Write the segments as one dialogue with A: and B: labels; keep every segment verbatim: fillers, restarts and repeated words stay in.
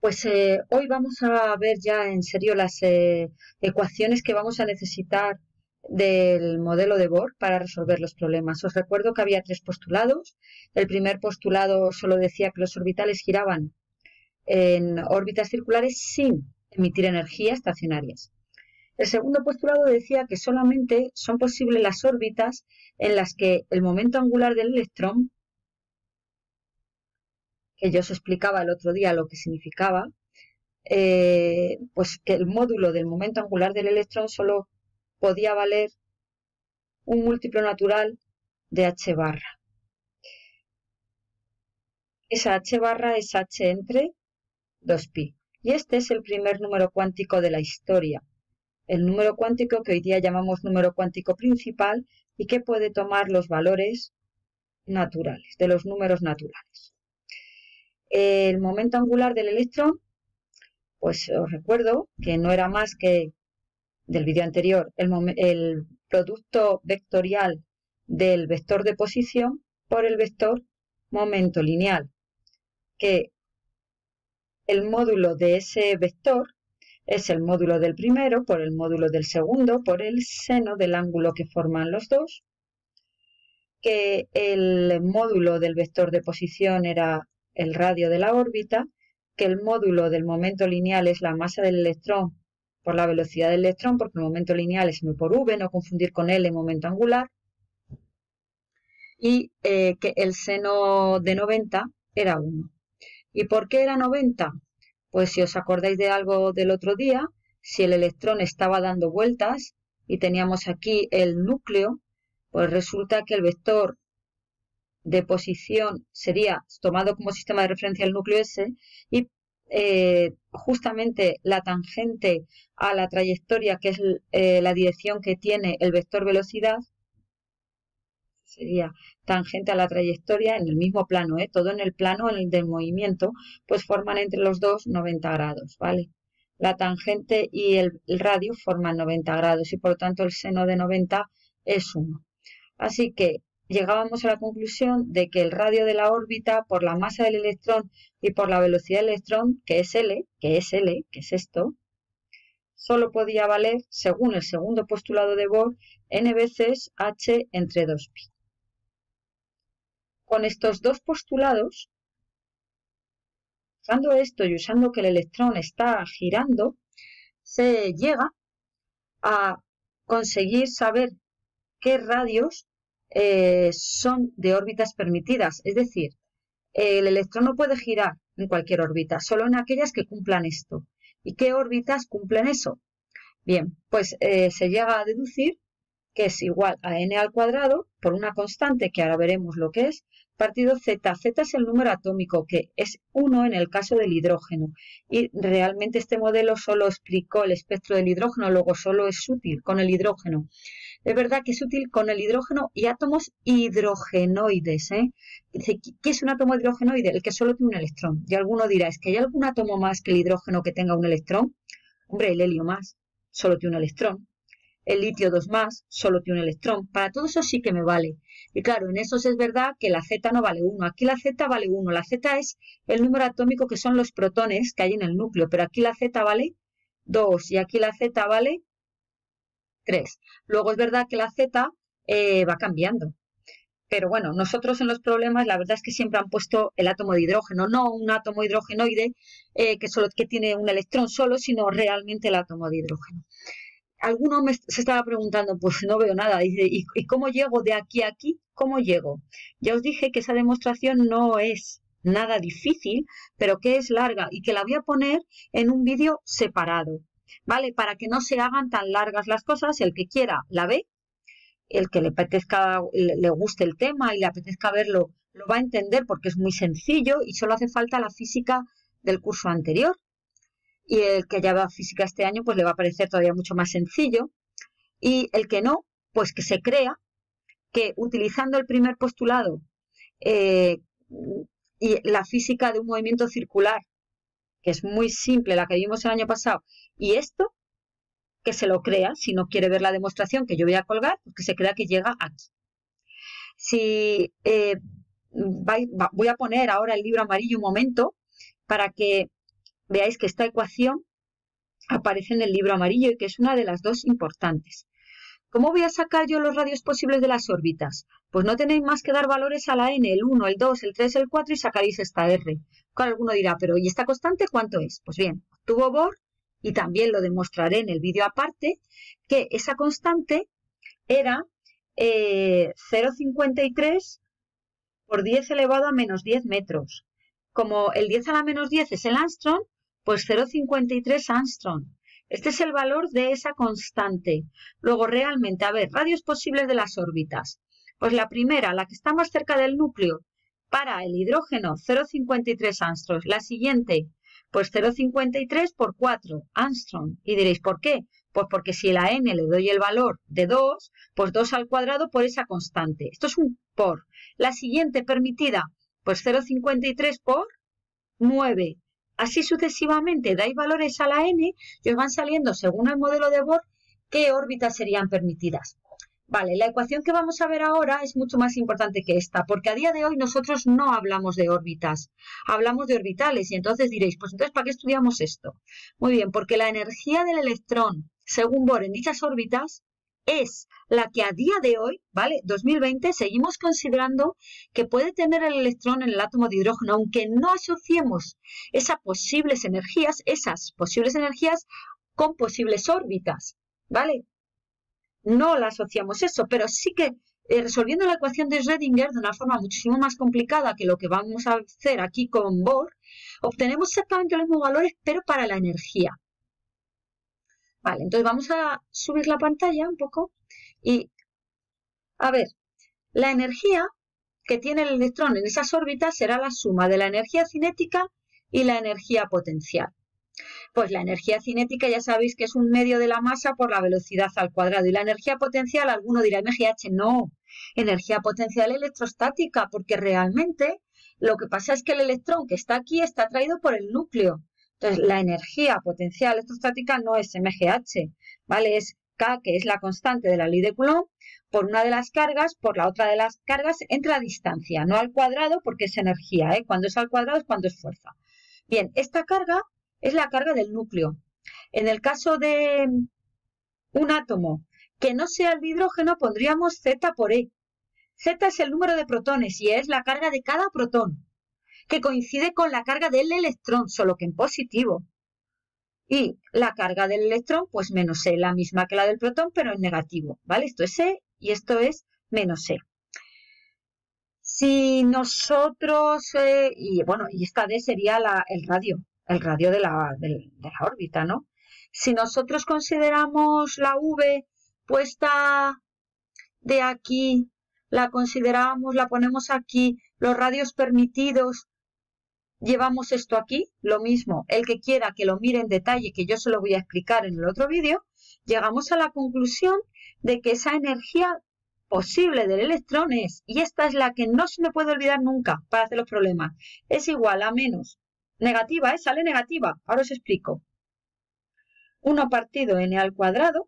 A: Pues eh, hoy vamos a ver ya en serio las eh, ecuaciones que vamos a necesitar del modelo de Bohr para resolver los problemas. Os recuerdo que había tres postulados. El primer postulado solo decía que los orbitales giraban en órbitas circulares sin emitir energía estacionarias. El segundo postulado decía que solamente son posibles las órbitas en las que el momento angular del electrón, que yo os explicaba el otro día lo que significaba, eh, pues que el módulo del momento angular del electrón solo podía valer un múltiplo natural de h barra. Esa h barra es h entre dos pi. Y este es el primer número cuántico de la historia. El número cuántico que hoy día llamamos número cuántico principal y que puede tomar los valores naturales, de los números naturales. El momento angular del electrón, pues os recuerdo que no era más que del vídeo anterior, el, el producto vectorial del vector de posición por el vector momento lineal, que el módulo de ese vector es el módulo del primero por el módulo del segundo por el seno del ángulo que forman los dos, que el módulo del vector de posición era el radio de la órbita, que el módulo del momento lineal es la masa del electrón por la velocidad del electrón, porque el momento lineal es m por v, no confundir con L, momento angular, y eh, que el seno de noventa era uno. ¿Y por qué era noventa? Pues si os acordáis de algo del otro día, si el electrón estaba dando vueltas y teníamos aquí el núcleo, pues resulta que el vector de posición sería tomado como sistema de referencia el núcleo S y eh, justamente la tangente a la trayectoria, que es eh, la dirección que tiene el vector velocidad, sería tangente a la trayectoria en el mismo plano, ¿eh? Todo en el plano en el del movimiento, pues forman entre los dos noventa grados, ¿vale? La tangente y el, el radio forman noventa grados y por lo tanto el seno de noventa es uno. Así que llegábamos a la conclusión de que el radio de la órbita por la masa del electrón y por la velocidad del electrón, que es L, que es L, que es esto, solo podía valer, según el segundo postulado de Bohr, n veces h entre dos pi. Con estos dos postulados, usando esto y usando que el electrón está girando, se llega a conseguir saber qué radios eh, son de órbitas permitidas. Es decir, el electrón no puede girar en cualquier órbita, solo en aquellas que cumplan esto. ¿Y qué órbitas cumplen eso? Bien, pues eh, se llega a deducir que es igual a n al cuadrado por una constante que ahora veremos lo que es, partido z. Z es el número atómico, que es uno en el caso del hidrógeno. Y realmente este modelo solo explicó el espectro del hidrógeno, luego solo es útil con el hidrógeno. Es verdad que es útil con el hidrógeno y átomos hidrogenoides, ¿eh? ¿Qué es un átomo hidrogenoide? El que solo tiene un electrón. Y alguno dirá, ¿es que hay algún átomo más que el hidrógeno que tenga un electrón? Hombre, el helio más, solo tiene un electrón. El litio dos más, solo tiene un electrón. Para todo eso sí que me vale. Y claro, en esos es verdad que la Z no vale uno. Aquí la Z vale uno. La Z es el número atómico que son los protones que hay en el núcleo. Pero aquí la Z vale dos y aquí la Z vale tres. Luego es verdad que la Z eh, va cambiando. Pero bueno, nosotros en los problemas la verdad es que siempre han puesto el átomo de hidrógeno, no un átomo hidrogenoide eh, que solo que tiene un electrón solo, sino realmente el átomo de hidrógeno. Alguno me, se estaba preguntando, pues no veo nada, dice, ¿y, ¿y cómo llego de aquí a aquí? ¿Cómo llego? Ya os dije que esa demostración no es nada difícil, pero que es larga y que la voy a poner en un vídeo separado, ¿vale? Para que no se hagan tan largas las cosas, el que quiera la ve, el que le apetezca, le, le guste el tema y le apetezca verlo, lo va a entender porque es muy sencillo y solo hace falta la física del curso anterior. Y el que ya va a física este año, pues le va a parecer todavía mucho más sencillo. Y el que no, pues que se crea que utilizando el primer postulado eh, y la física de un movimiento circular, que es muy simple, la que vimos el año pasado, y esto, que se lo crea, si no quiere ver la demostración que yo voy a colgar, pues que se crea que llega aquí. Si eh, va, va, voy a poner ahora el libro amarillo un momento para que veáis que esta ecuación aparece en el libro amarillo y que es una de las dos importantes. ¿Cómo voy a sacar yo los radios posibles de las órbitas? Pues no tenéis más que dar valores a la n, el uno, el dos, el tres, el cuatro y sacaréis esta r. Claro, alguno dirá, pero ¿y esta constante cuánto es? Pues bien, obtuvo Bohr, y también lo demostraré en el vídeo aparte, que esa constante era eh, cero coma cincuenta y tres por diez elevado a menos diez metros. Como el diez a la menos diez es el Armstrong, pues cero coma cincuenta y tres Armstrong. Este es el valor de esa constante. Luego, realmente, a ver, radios posibles de las órbitas. Pues la primera, la que está más cerca del núcleo, para el hidrógeno, cero coma cincuenta y tres Armstrong. La siguiente, pues cero coma cincuenta y tres por cuatro Armstrong. Y diréis, ¿por qué? Pues porque si a la n le doy el valor de dos, pues dos al cuadrado por esa constante. Esto es un por. La siguiente permitida, pues cero coma cincuenta y tres por nueve. Así sucesivamente dais valores a la n y os van saliendo, según el modelo de Bohr, qué órbitas serían permitidas. Vale, la ecuación que vamos a ver ahora es mucho más importante que esta, porque a día de hoy nosotros no hablamos de órbitas, hablamos de orbitales, y entonces diréis, pues entonces, ¿para qué estudiamos esto? Muy bien, porque la energía del electrón, según Bohr, en dichas órbitas, es la que a día de hoy, ¿vale? dos mil veinte, seguimos considerando que puede tener el electrón en el átomo de hidrógeno, aunque no asociemos esas posibles energías, esas posibles energías con posibles órbitas, ¿vale? No la asociamos eso, pero sí que eh, resolviendo la ecuación de Schrödinger de una forma muchísimo más complicada que lo que vamos a hacer aquí con Bohr, obtenemos exactamente los mismos valores, pero para la energía. Vale, entonces vamos a subir la pantalla un poco y, a ver, la energía que tiene el electrón en esas órbitas será la suma de la energía cinética y la energía potencial. Pues la energía cinética ya sabéis que es un medio de la masa por la velocidad al cuadrado, y la energía potencial, alguno dirá M G H, no, energía potencial electrostática, porque realmente lo que pasa es que el electrón que está aquí está atraído por el núcleo. Entonces, la energía potencial electrostática no es M G H, ¿vale? Es K, que es la constante de la ley de Coulomb, por una de las cargas, por la otra de las cargas, entre la distancia, no al cuadrado, porque es energía, ¿eh? Cuando es al cuadrado es cuando es fuerza. Bien, esta carga es la carga del núcleo. En el caso de un átomo que no sea el de hidrógeno, pondríamos Z por E. Z es el número de protones y E es la carga de cada protón, que coincide con la carga del electrón, solo que en positivo. Y la carga del electrón, pues menos E, la misma que la del protón, pero en negativo, ¿vale? Esto es E y esto es menos E. Si nosotros, eh, y bueno, y esta D sería la, el radio, el radio de la, de, de la órbita, ¿no? Si nosotros consideramos la V puesta de aquí, la consideramos, la ponemos aquí, los radios permitidos, llevamos esto aquí, lo mismo, el que quiera que lo mire en detalle, que yo se lo voy a explicar en el otro vídeo, llegamos a la conclusión de que esa energía posible del electrón es, y esta es la que no se me puede olvidar nunca para hacer los problemas, es igual a menos, negativa, ¿eh? Sale negativa, ahora os explico. uno partido n al cuadrado,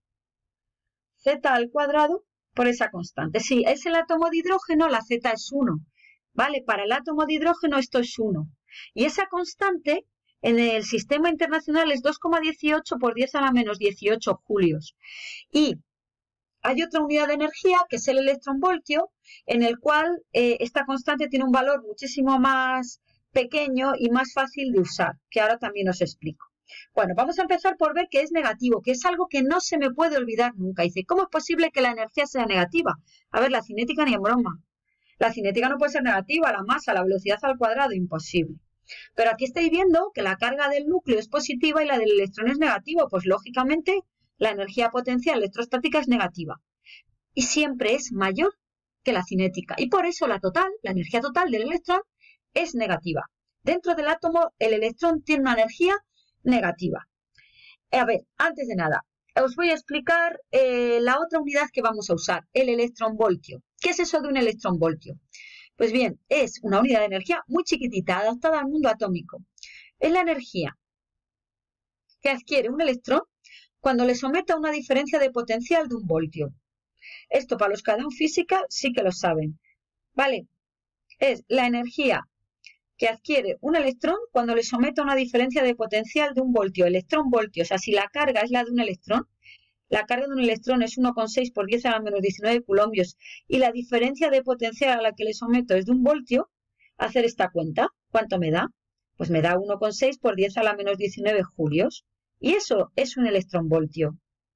A: z al cuadrado por esa constante. Si es el átomo de hidrógeno, la z es uno. ¿Vale? Para el átomo de hidrógeno esto es uno. Y esa constante en el sistema internacional es dos coma dieciocho por diez a la menos dieciocho julios. Y hay otra unidad de energía que es el electronvoltio, en el cual eh, esta constante tiene un valor muchísimo más pequeño y más fácil de usar, que ahora también os explico. Bueno, vamos a empezar por ver que es negativo, que es algo que no se me puede olvidar nunca. Dice, ¿cómo es posible que la energía sea negativa? A ver, la cinética ni en broma. La cinética no puede ser negativa, la masa, la velocidad al cuadrado, imposible. Pero aquí estáis viendo que la carga del núcleo es positiva y la del electrón es negativa. Pues lógicamente la energía potencial electrostática es negativa. Y siempre es mayor que la cinética. Y por eso la total, la energía total del electrón es negativa. Dentro del átomo el electrón tiene una energía negativa. A ver, antes de nada, os voy a explicar eh, la otra unidad que vamos a usar, el electronvoltio. ¿Qué es eso de un electronvoltio? Pues bien, es una unidad de energía muy chiquitita, adaptada al mundo atómico. Es la energía que adquiere un electrón cuando le somete a una diferencia de potencial de un voltio. Esto para los que dan física sí que lo saben. ¿Vale? Es la energía que adquiere un electrón cuando le someto a una diferencia de potencial de un voltio, electrón-voltio. O sea, si la carga es la de un electrón, la carga de un electrón es uno coma seis por diez a la menos diecinueve coulombios y la diferencia de potencial a la que le someto es de un voltio, hacer esta cuenta, ¿cuánto me da? Pues me da uno coma seis por diez a la menos diecinueve julios. Y eso es un electronvoltio.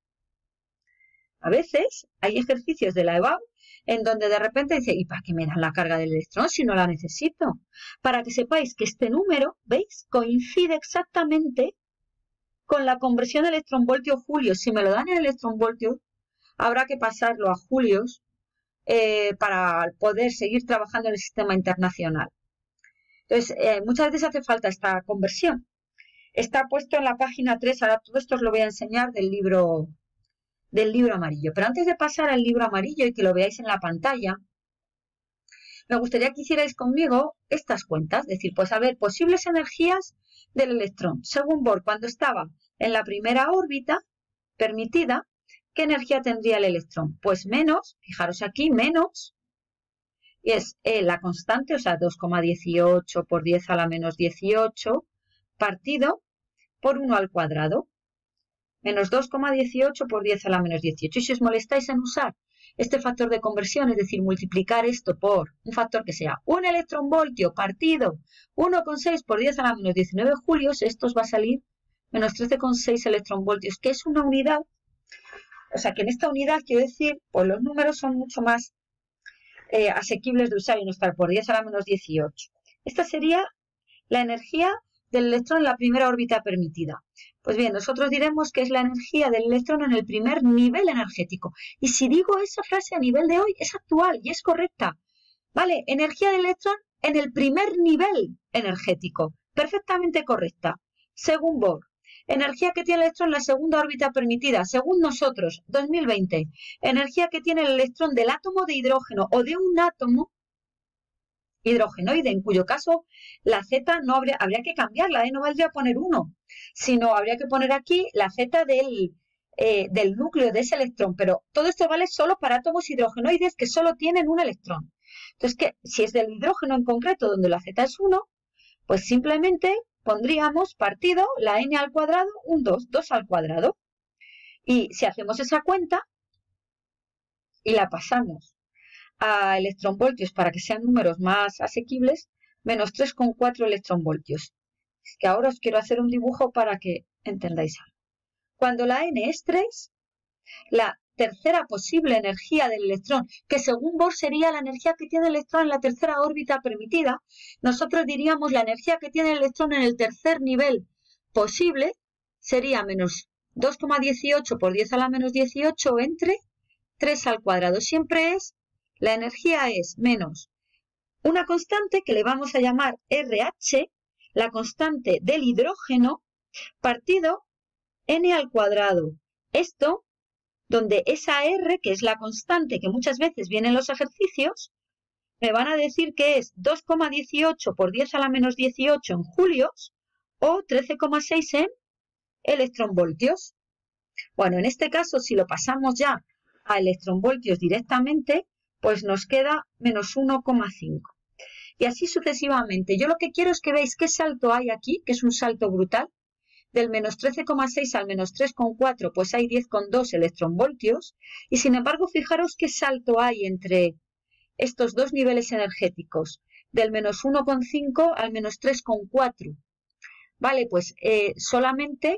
A: A veces hay ejercicios de la E B A U en donde de repente dice, ¿y para qué me dan la carga del electrón si no la necesito? Para que sepáis que este número, ¿veis? Coincide exactamente con la conversión de electronvoltio-julios. Si me lo dan en electronvoltios, habrá que pasarlo a julios eh, para poder seguir trabajando en el sistema internacional. Entonces, eh, muchas veces hace falta esta conversión. Está puesto en la página tres, ahora todo esto os lo voy a enseñar del libro, del libro amarillo. Pero antes de pasar al libro amarillo y que lo veáis en la pantalla, me gustaría que hicierais conmigo estas cuentas. Es decir, pues a ver, posibles energías del electrón. Según Bohr, cuando estaba en la primera órbita permitida, ¿qué energía tendría el electrón? Pues menos, fijaros aquí, menos, y es E, la constante, o sea, dos coma dieciocho por diez a la menos dieciocho, partido por uno al cuadrado. Menos dos coma dieciocho por diez a la menos dieciocho. Y si os molestáis en usar este factor de conversión, es decir, multiplicar esto por un factor que sea un electronvoltio partido uno coma seis por diez a la menos diecinueve julios, esto os va a salir menos trece coma seis electronvoltios, que es una unidad. O sea, que en esta unidad, quiero decir, pues los números son mucho más eh, asequibles de usar y no estar por diez a la menos dieciocho. Esta sería la energía del electrón en la primera órbita permitida. Pues bien, nosotros diremos que es la energía del electrón en el primer nivel energético. Y si digo esa frase a nivel de hoy, es actual y es correcta. ¿Vale? Energía del electrón en el primer nivel energético. Perfectamente correcta. Según Bohr. Energía que tiene el electrón en la segunda órbita permitida. Según nosotros, dos mil veinte. Energía que tiene el electrón del átomo de hidrógeno o de un átomo hidrogenoide, en cuyo caso la Z no habría, habría que cambiarla, ¿eh? No valdría poner uno, sino habría que poner aquí la Z del, eh, del núcleo de ese electrón, pero todo esto vale solo para átomos hidrogenoides que solo tienen un electrón. Entonces, que si es del hidrógeno en concreto, donde la Z es uno, pues simplemente pondríamos partido la n al cuadrado, un dos, dos al cuadrado. Y si hacemos esa cuenta y la pasamos a electronvoltios para que sean números más asequibles, menos tres coma cuatro electronvoltios. Es que ahora os quiero hacer un dibujo para que entendáis algo. Cuando la n es tres, la tercera posible energía del electrón, que según Bohr sería la energía que tiene el electrón en la tercera órbita permitida, nosotros diríamos la energía que tiene el electrón en el tercer nivel posible sería menos dos coma dieciocho por diez a la menos dieciocho entre tres al cuadrado. Siempre es la energía es menos una constante que le vamos a llamar R H, la constante del hidrógeno, partido n al cuadrado. Esto, donde esa R, que es la constante que muchas veces viene en los ejercicios, me van a decir que es dos coma dieciocho por diez a la menos dieciocho en julios o trece coma seis en electronvoltios. Bueno, en este caso, si lo pasamos ya a electronvoltios directamente, pues nos queda menos uno coma cinco. Y así sucesivamente. Yo lo que quiero es que veáis qué salto hay aquí, que es un salto brutal. Del menos trece coma seis al menos tres coma cuatro, pues hay diez coma dos electronvoltios. Y sin embargo, fijaros qué salto hay entre estos dos niveles energéticos. Del menos uno coma cinco al menos tres coma cuatro. Vale, pues eh, solamente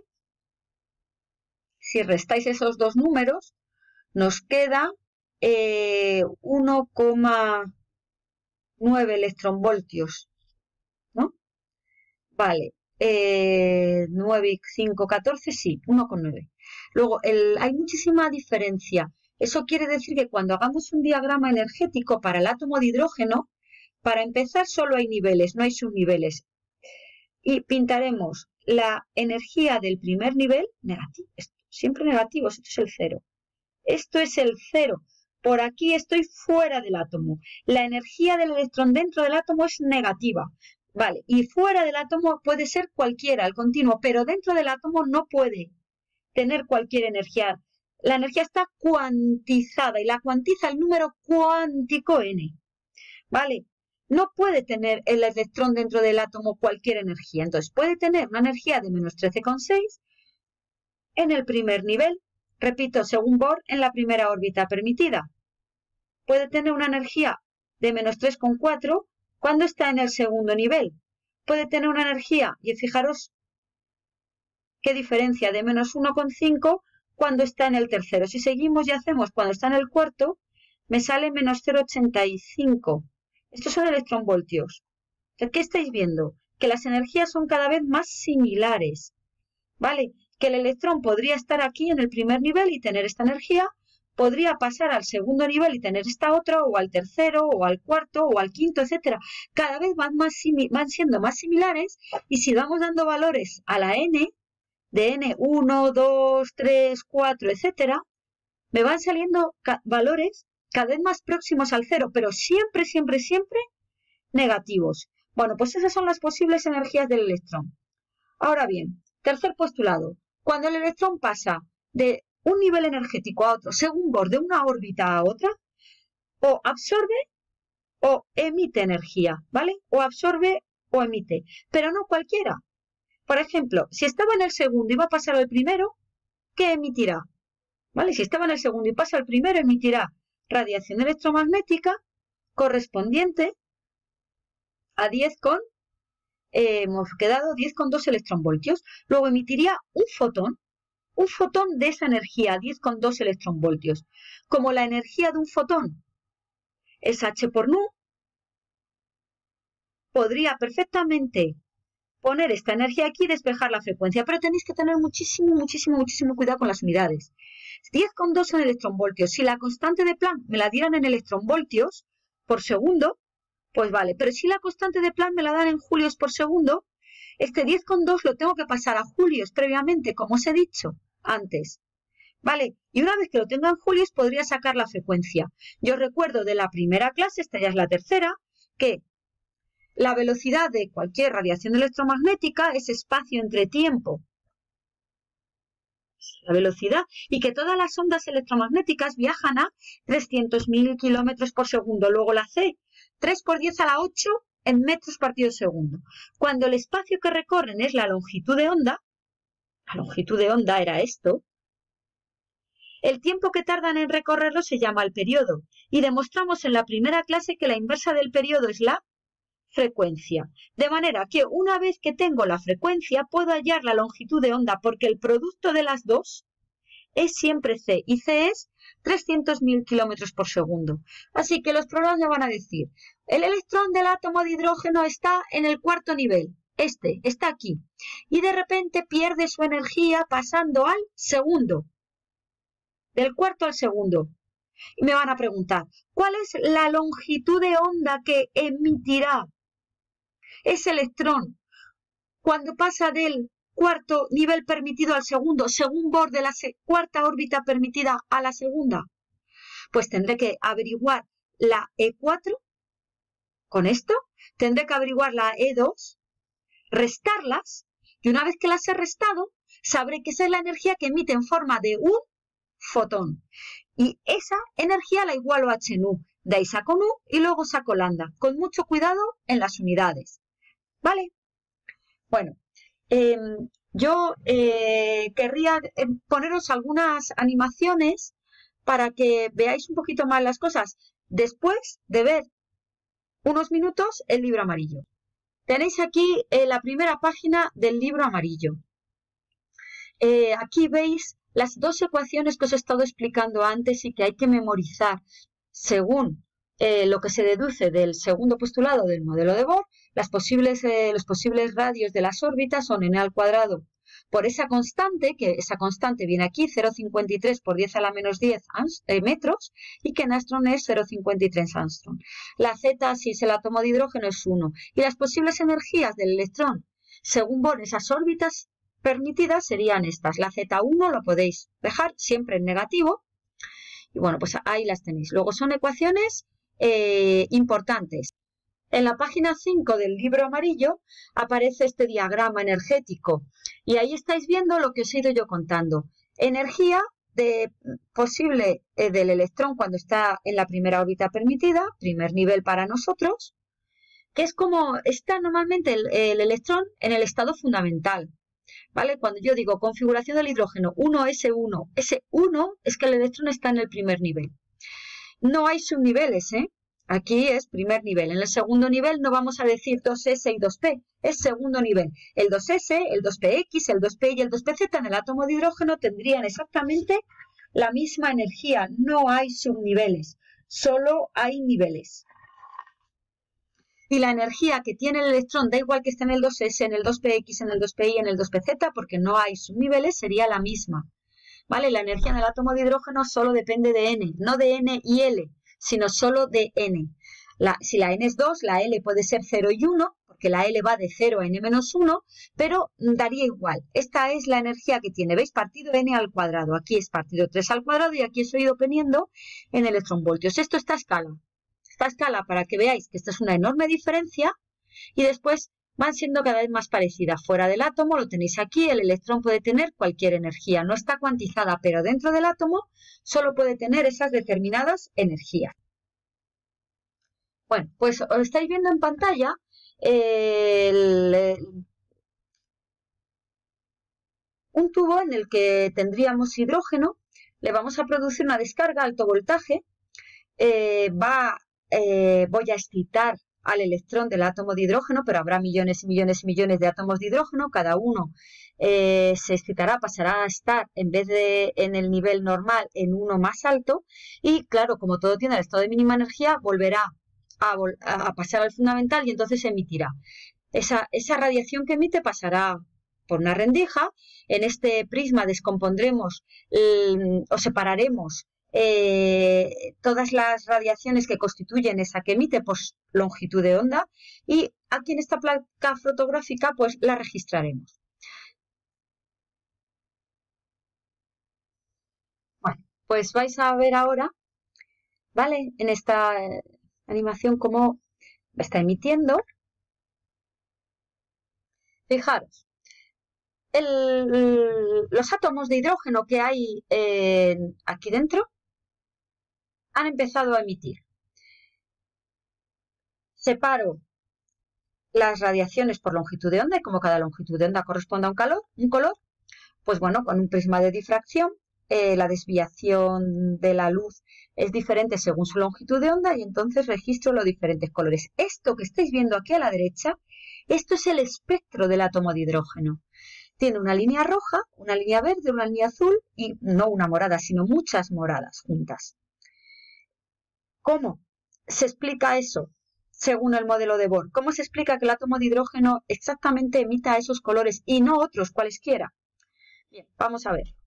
A: si restáis esos dos números, nos queda Eh, uno coma nueve electronvoltios, ¿no? Vale, eh, nueve, cinco, catorce, sí, uno coma nueve. Luego, el, hay muchísima diferencia. Eso quiere decir que cuando hagamos un diagrama energético para el átomo de hidrógeno, para empezar solo hay niveles, no hay subniveles. Y pintaremos la energía del primer nivel, negativo, siempre negativos, esto es el cero. Esto es el cero. Por aquí estoy fuera del átomo. La energía del electrón dentro del átomo es negativa. Vale, y fuera del átomo puede ser cualquiera, el continuo, pero dentro del átomo no puede tener cualquier energía. La energía está cuantizada y la cuantiza el número cuántico n. Vale, no puede tener el electrón dentro del átomo cualquier energía. Entonces, puede tener una energía de menos trece coma seis en el primer nivel. Repito, según Bohr, en la primera órbita permitida. Puede tener una energía de menos tres coma cuatro cuando está en el segundo nivel. Puede tener una energía, y fijaros qué diferencia, de menos uno coma cinco cuando está en el tercero. Si seguimos y hacemos cuando está en el cuarto, me sale menos cero coma ochenta y cinco. Estos son electronvoltios. ¿Qué estáis viendo? Que las energías son cada vez más similares, ¿vale? Que el electrón podría estar aquí en el primer nivel y tener esta energía, podría pasar al segundo nivel y tener esta otra, o al tercero, o al cuarto, o al quinto, etcétera. Cada vez van, más van siendo más similares, y si vamos dando valores a la n, de n uno, dos, tres, cuatro, etcétera, me van saliendo ca valores cada vez más próximos al cero, pero siempre, siempre, siempre negativos. Bueno, pues esas son las posibles energías del electrón. Ahora bien, tercer postulado. Cuando el electrón pasa de un nivel energético a otro, según Bohr, de una órbita a otra, o absorbe o emite energía, ¿vale? O absorbe o emite, pero no cualquiera. Por ejemplo, si estaba en el segundo y va a pasar al primero, ¿qué emitirá? ¿Vale? Si estaba en el segundo y pasa al primero, emitirá radiación electromagnética correspondiente a diez con, eh, hemos quedado diez coma dos electronvoltios. Luego emitiría un fotón, un fotón de esa energía, diez coma dos electronvoltios. Como la energía de un fotón es h por nu, podría perfectamente poner esta energía aquí y despejar la frecuencia, pero tenéis que tener muchísimo, muchísimo, muchísimo cuidado con las unidades. diez coma dos son electronvoltios. Si la constante de Planck me la dieran en electronvoltios por segundo, pues vale, pero si la constante de Planck me la dan en julios por segundo, este diez coma dos lo tengo que pasar a julios previamente, como os he dicho antes. ¿Vale? Y una vez que lo tenga en julios, podría sacar la frecuencia. Yo recuerdo de la primera clase, esta ya es la tercera, que la velocidad de cualquier radiación electromagnética es espacio entre tiempo, la velocidad, y que todas las ondas electromagnéticas viajan a trescientos mil kilómetros por segundo. Luego la C, tres por diez a la ocho en metros partido segundo. Cuando el espacio que recorren es la longitud de onda, la longitud de onda era esto, el tiempo que tardan en recorrerlo se llama el periodo, y demostramos en la primera clase que la inversa del periodo es la frecuencia. De manera que una vez que tengo la frecuencia, puedo hallar la longitud de onda, porque el producto de las dos es siempre C, y C es trescientos mil kilómetros por segundo. Así que los programas me van a decir, el electrón del átomo de hidrógeno está en el cuarto nivel, este, está aquí, y de repente pierde su energía pasando al segundo, del cuarto al segundo. Y me van a preguntar, ¿cuál es la longitud de onda que emitirá ese electrón cuando pasa del cuarto nivel permitido al segundo, según Bohr, de la cuarta órbita permitida a la segunda? Pues tendré que averiguar la E cuatro con esto, tendré que averiguar la E dos, restarlas, y una vez que las he restado, sabré que esa es la energía que emite en forma de un fotón. Y esa energía la igualo a h nu. De ahí saco nu y luego saco lambda. Con mucho cuidado en las unidades. ¿Vale? Bueno, eh, yo eh, querría poneros algunas animaciones para que veáis un poquito más las cosas después de ver unos minutos el libro amarillo. Tenéis aquí eh, la primera página del libro amarillo. Eh, aquí veis las dos ecuaciones que os he estado explicando antes y que hay que memorizar según eh, lo que se deduce del segundo postulado del modelo de Bohr. Las posibles, eh, los posibles radios de las órbitas son n al cuadrado por esa constante, que esa constante viene aquí, cero coma cincuenta y tres por diez a la menos diez eh, metros, y que en Armstrong es cero coma cincuenta y tres Armstrong. La Z, si es el átomo de hidrógeno, es uno. Y las posibles energías del electrón, según Bohr, esas órbitas permitidas serían estas. La Z uno lo podéis dejar siempre en negativo. Y bueno, pues ahí las tenéis. Luego son ecuaciones eh, importantes. En la página cinco del libro amarillo aparece este diagrama energético. Y ahí estáis viendo lo que os he ido yo contando. Energía de, posible eh, del electrón cuando está en la primera órbita permitida, primer nivel para nosotros. que es como está normalmente el, el electrón en el estado fundamental, ¿vale? Cuando yo digo configuración del hidrógeno uno ese uno, ese uno es que el electrón está en el primer nivel. No hay subniveles, ¿eh? Aquí es primer nivel. En el segundo nivel no vamos a decir dos ese y dos pe, es segundo nivel. El dos ese, el dos pe equis, el dos pe y el dos pe zeta en el átomo de hidrógeno tendrían exactamente la misma energía. No hay subniveles, solo hay niveles. Y la energía que tiene el electrón, da igual que esté en el dos ese, en el dos pe equis, en el dos pe y, en el dos pe zeta, porque no hay subniveles, sería la misma. ¿Vale? La energía en el átomo de hidrógeno solo depende de N, no de N y L, sino solo de N. La, si la N es dos, la L puede ser cero y uno, porque la L va de cero a N menos uno, pero daría igual. Esta es la energía que tiene, ¿veis? Partido N al cuadrado. Aquí es partido tres al cuadrado y aquí estoy dependiendo en electronvoltios. Esto está a escala. Esta escala para que veáis que esta es una enorme diferencia y después van siendo cada vez más parecidas. Fuera del átomo, lo tenéis aquí, el electrón puede tener cualquier energía. No está cuantizada, pero dentro del átomo solo puede tener esas determinadas energías. Bueno, pues os estáis viendo en pantalla eh, el, el, un tubo en el que tendríamos hidrógeno. Le vamos a producir una descarga a alto voltaje. Eh, va, eh, voy a excitar al electrón del átomo de hidrógeno, pero habrá millones y millones y millones de átomos de hidrógeno, cada uno eh, se excitará, pasará a estar en vez de en el nivel normal en uno más alto y claro, como todo tiene el estado de mínima energía, volverá a, vol a pasar al fundamental y entonces emitirá. Esa, esa radiación que emite pasará por una rendija, en este prisma descompondremos eh, o separaremos Eh, todas las radiaciones que constituyen esa que emite por longitud de onda y aquí en esta placa fotográfica pues la registraremos. Bueno, pues vais a ver ahora, ¿vale? En esta animación cómo está emitiendo. Fijaros, el, los átomos de hidrógeno que hay eh, aquí dentro han empezado a emitir. Separo las radiaciones por longitud de onda y como cada longitud de onda corresponde a un, calor, un color, pues bueno, con un prisma de difracción eh, la desviación de la luz es diferente según su longitud de onda y entonces registro los diferentes colores. Esto que estáis viendo aquí a la derecha, esto es el espectro del átomo de hidrógeno. Tiene una línea roja, una línea verde, una línea azul y no una morada, sino muchas moradas juntas. ¿Cómo se explica eso? Según el modelo de Bohr, ¿cómo se explica que el átomo de hidrógeno exactamente emita esos colores y no otros cualesquiera? Bien, vamos a ver.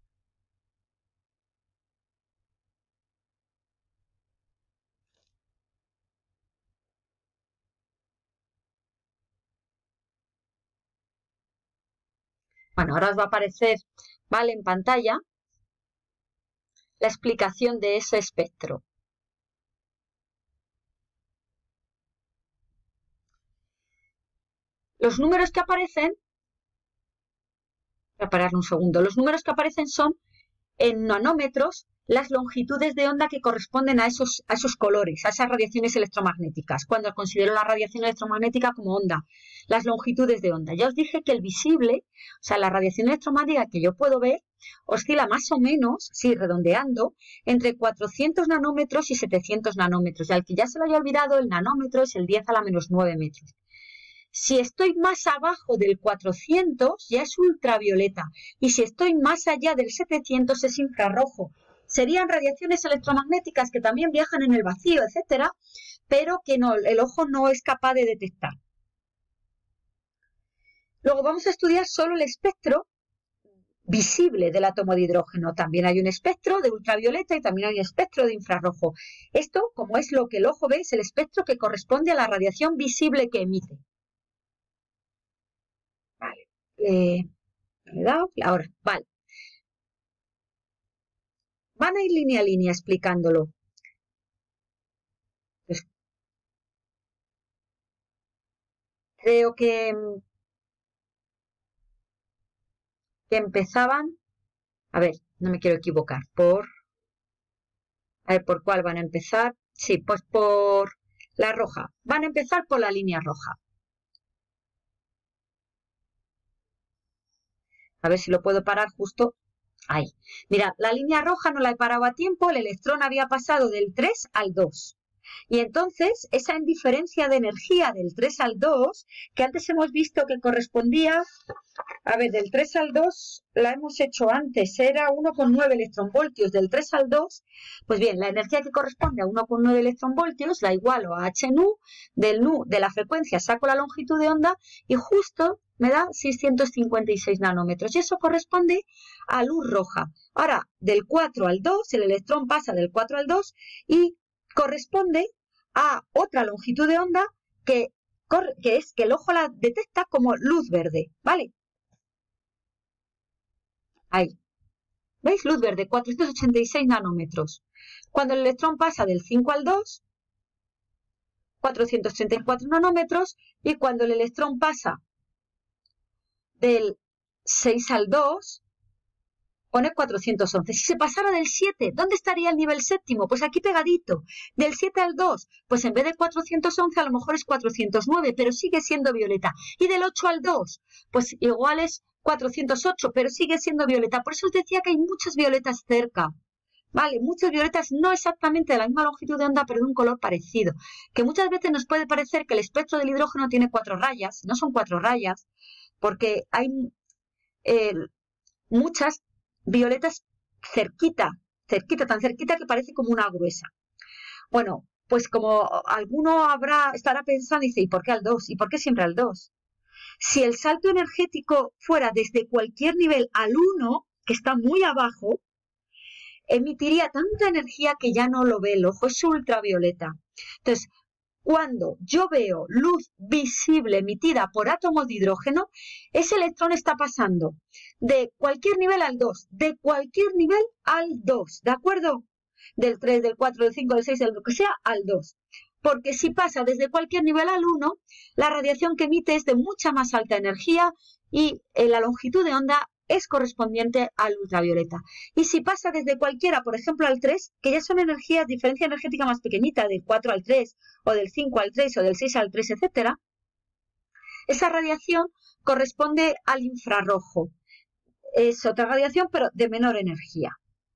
A: Bueno, ahora os va a aparecer, ¿vale? En pantalla la explicación de ese espectro. Los números que aparecen, voy a parar un segundo, los números que aparecen son en nanómetros las longitudes de onda que corresponden a esos, a esos colores, a esas radiaciones electromagnéticas, cuando considero la radiación electromagnética como onda, las longitudes de onda. Ya os dije que el visible, o sea, la radiación electromagnética que yo puedo ver, oscila más o menos, sí, redondeando, entre cuatrocientos nanómetros y setecientos nanómetros. Y al que ya se lo haya olvidado, el nanómetro es el diez a la menos nueve metros. Si estoy más abajo del cuatrocientos, ya es ultravioleta. Y si estoy más allá del setecientos, es infrarrojo. Serían radiaciones electromagnéticas que también viajan en el vacío, etcétera, pero que no, el ojo no es capaz de detectar. Luego vamos a estudiar solo el espectro visible del átomo de hidrógeno. También hay un espectro de ultravioleta y también hay un espectro de infrarrojo. Esto, como es lo que el ojo ve, es el espectro que corresponde a la radiación visible que emite. Vale. Eh, ¿le he dado? Ahora, vale. Van a ir línea a línea explicándolo. Pues, creo que, que empezaban, a ver, no me quiero equivocar, por, a ver, ¿por cuál van a empezar? Sí, pues por La roja. Van a empezar por la línea roja. A ver si lo puedo parar justo ahí. Mirad, la línea roja no la he parado a tiempo, el electrón había pasado del tres al dos. Y entonces, esa indiferencia de energía del tres al dos, que antes hemos visto que correspondía, a ver, del tres al dos la hemos hecho antes, era uno coma nueve electronvoltios, del tres al dos, pues bien, la energía que corresponde a uno coma nueve electronvoltios la igualo a h nu, del nu de la frecuencia saco la longitud de onda y justo me da seiscientos cincuenta y seis nanómetros, y eso corresponde a luz roja. Ahora, del cuatro al dos, el electrón pasa del cuatro al dos y corresponde a otra longitud de onda que, que es que el ojo la detecta como luz verde, ¿vale? Ahí. ¿Veis? Luz verde, cuatrocientos ochenta y seis nanómetros. Cuando el electrón pasa del cinco al dos, cuatrocientos treinta y cuatro nanómetros, y cuando el electrón pasa del seis al dos, pone cuatrocientos once. Si se pasara del siete, ¿dónde estaría el nivel séptimo? Pues aquí pegadito. Del siete al dos, pues en vez de cuatrocientos once a lo mejor es cuatrocientos nueve, pero sigue siendo violeta. Y del ocho al dos, pues igual es cuatrocientos ocho, pero sigue siendo violeta. Por eso os decía que hay muchas violetas cerca. Vale, muchas violetas no exactamente de la misma longitud de onda, pero de un color parecido. Que muchas veces nos puede parecer que el espectro del hidrógeno tiene cuatro rayas. No son cuatro rayas, porque hay eh, muchas violetas cerquita, cerquita, tan cerquita que parece como una gruesa. Bueno, pues como alguno habrá, estará pensando y dice, ¿y por qué al dos? ¿Y por qué siempre al dos? Si el salto energético fuera desde cualquier nivel al uno, que está muy abajo, emitiría tanta energía que ya no lo ve el ojo, es ultravioleta. Entonces, cuando yo veo luz visible emitida por átomos de hidrógeno, ese electrón está pasando de cualquier nivel al dos, de cualquier nivel al dos, ¿de acuerdo? Del tres, del cuatro, del cinco, del seis, del lo que sea, al dos. Porque si pasa desde cualquier nivel al uno, la radiación que emite es de mucha más alta energía y la longitud de onda es correspondiente al ultravioleta. Y si pasa desde cualquiera, por ejemplo, al tres, que ya son energías, diferencia energética más pequeñita, del cuatro al tres, o del cinco al tres, o del seis al tres, etcétera, esa radiación corresponde al infrarrojo. Es otra radiación, pero de menor energía.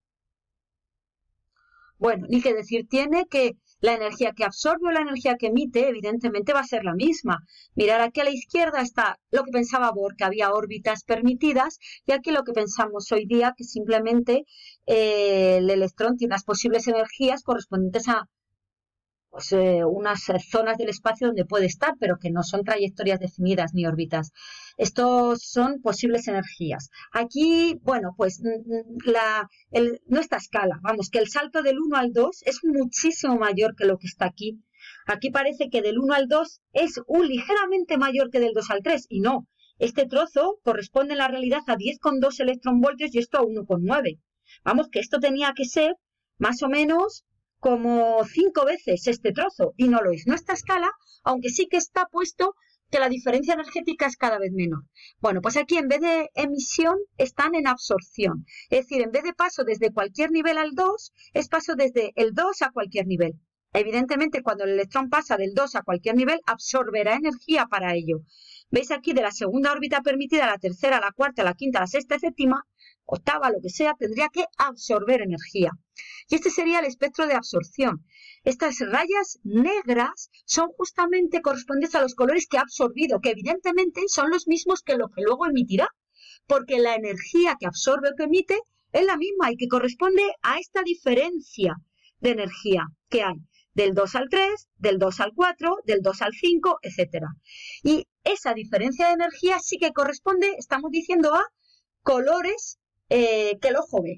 A: Bueno, ni que decir tiene que la energía que absorbe o la energía que emite, evidentemente va a ser la misma. Mirar aquí a la izquierda está lo que pensaba Bohr, que había órbitas permitidas, y aquí lo que pensamos hoy día, que simplemente eh, el electrón tiene las posibles energías correspondientes a pues, eh, unas zonas del espacio donde puede estar, pero que no son trayectorias definidas ni órbitas. Estos son posibles energías. Aquí, bueno, pues la, el, no esta escala, vamos, que el salto del uno al dos es muchísimo mayor que lo que está aquí. Aquí parece que del uno al dos es un ligeramente mayor que del dos al tres, y no. Este trozo corresponde en la realidad a diez coma dos electronvoltios y esto a uno coma nueve. Vamos, que esto tenía que ser más o menos como cinco veces este trozo, y no lo es. No esta escala, aunque sí que está puesto que la diferencia energética es cada vez menor. Bueno, pues aquí en vez de emisión están en absorción. Es decir, en vez de paso desde cualquier nivel al dos, es paso desde el dos a cualquier nivel. Evidentemente, cuando el electrón pasa del dos a cualquier nivel, absorberá energía para ello. ¿Veis aquí de la segunda órbita permitida a la tercera, a la cuarta, a la quinta, a la sexta, séptima, octava, lo que sea, tendría que absorber energía. Y este sería el espectro de absorción. Estas rayas negras son justamente correspondientes a los colores que ha absorbido, que evidentemente son los mismos que lo que luego emitirá, porque la energía que absorbe o que emite es la misma y que corresponde a esta diferencia de energía que hay del dos al tres, del dos al cuatro, del dos al cinco, etcétera. Y esa diferencia de energía sí que corresponde, estamos diciendo, a colores eh, que el ojo ve.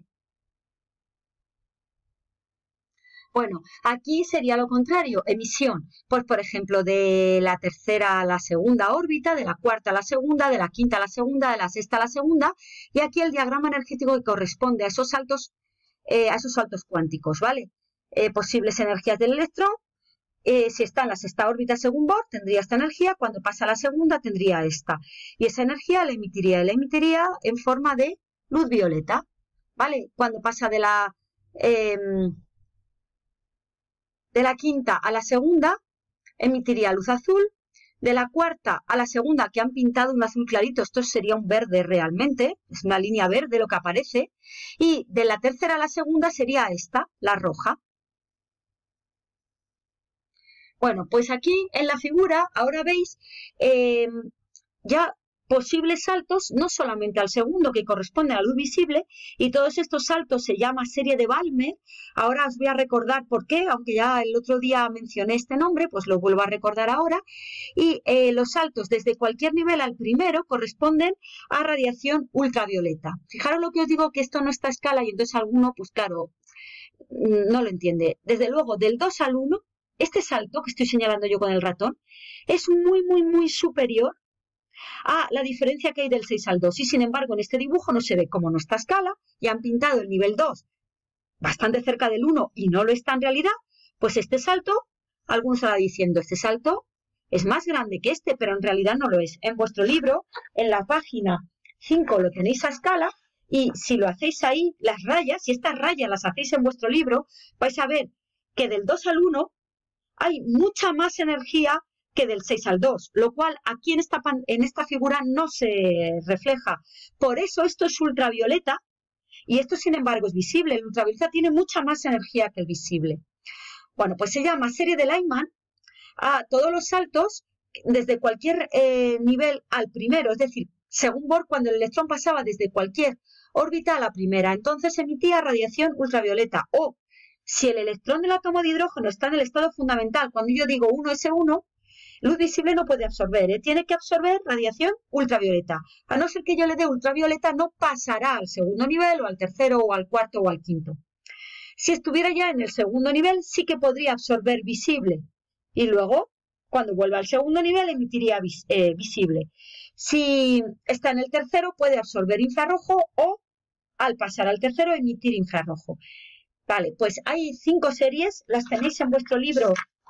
A: Bueno, aquí sería lo contrario, emisión. Pues, por ejemplo, de la tercera a la segunda órbita, de la cuarta a la segunda, de la quinta a la segunda, de la sexta a la segunda, y aquí el diagrama energético que corresponde a esos saltos, eh, a esos saltos cuánticos, ¿vale? Eh, posibles energías del electrón. Eh, si está en la sexta órbita según Bohr, tendría esta energía, cuando pasa a la segunda tendría esta. Y esa energía la emitiría, la emitiría en forma de luz violeta, ¿vale? Cuando pasa de la... Eh, de la quinta a la segunda, emitiría luz azul. De la cuarta a la segunda, que han pintado un azul clarito, esto sería un verde realmente, es una línea verde lo que aparece. Y de la tercera a la segunda sería esta, la roja. Bueno, pues aquí en la figura, ahora veis eh, ya posibles saltos, no solamente al segundo, que corresponde a la luz visible, y todos estos saltos se llama serie de Balmer. Ahora os voy a recordar por qué, aunque ya el otro día mencioné este nombre, pues lo vuelvo a recordar ahora. Y eh, los saltos desde cualquier nivel al primero corresponden a radiación ultravioleta. Fijaros lo que os digo, que esto no está a escala, y entonces alguno, pues claro, no lo entiende. Desde luego, del dos al uno, este salto que estoy señalando yo con el ratón es muy, muy, muy superior a la diferencia que hay del seis al dos. Y sin embargo, en este dibujo no se ve, como no está a escala, y han pintado el nivel dos bastante cerca del uno y no lo está en realidad, pues este salto, algunos estarán diciendo, este salto es más grande que este, pero en realidad no lo es. En vuestro libro, en la página cinco, lo tenéis a escala, y si lo hacéis ahí, las rayas, si estas rayas las hacéis en vuestro libro, vais a ver que del dos al uno hay mucha más energía que del seis al dos, lo cual aquí en esta, en esta figura no se refleja. Por eso esto es ultravioleta y esto, sin embargo, es visible. El ultravioleta tiene mucha más energía que el visible. Bueno, pues se llama serie de Lyman a todos los saltos desde cualquier eh, nivel al primero, es decir, según Bohr, cuando el electrón pasaba desde cualquier órbita a la primera, entonces emitía radiación ultravioleta. O si el electrón del átomo de hidrógeno está en el estado fundamental, cuando yo digo uno ese uno, luz visible no puede absorber, ¿eh? Tiene que absorber radiación ultravioleta. A no ser que yo le dé ultravioleta, no pasará al segundo nivel, o al tercero, o al cuarto, o al quinto. Si estuviera ya en el segundo nivel, sí que podría absorber visible. Y luego, cuando vuelva al segundo nivel, emitiría vis eh, visible. Si está en el tercero, puede absorber infrarrojo, o al pasar al tercero, emitir infrarrojo. Vale, pues hay cinco series, las tenéis en vuestro libro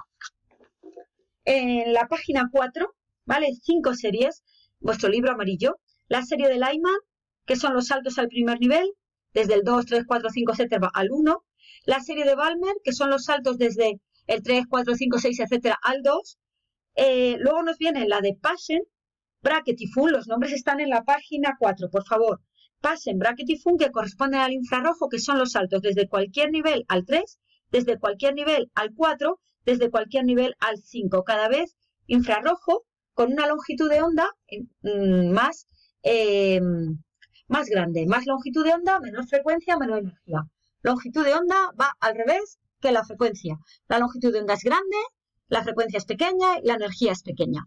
A: en la página cuatro, ¿vale? Cinco series, vuestro libro amarillo. La serie de Lyman, que son los saltos al primer nivel, desde el dos, tres, cuatro, cinco, etcétera, al uno. La serie de Balmer, que son los saltos desde el tres, cuatro, cinco, seis, etcétera, al dos. Eh, luego nos viene la de Paschen, Brackett y Fun, los nombres están en la página cuatro, por favor. Paschen, Brackett y Fun, que corresponden al infrarrojo, que son los saltos desde cualquier nivel al tres, desde cualquier nivel al cuatro, desde cualquier nivel al cinco, cada vez infrarrojo con una longitud de onda mm, más, eh, más grande. Más longitud de onda, menos frecuencia, menos energía. Longitud de onda va al revés que la frecuencia. La longitud de onda es grande, la frecuencia es pequeña y la energía es pequeña.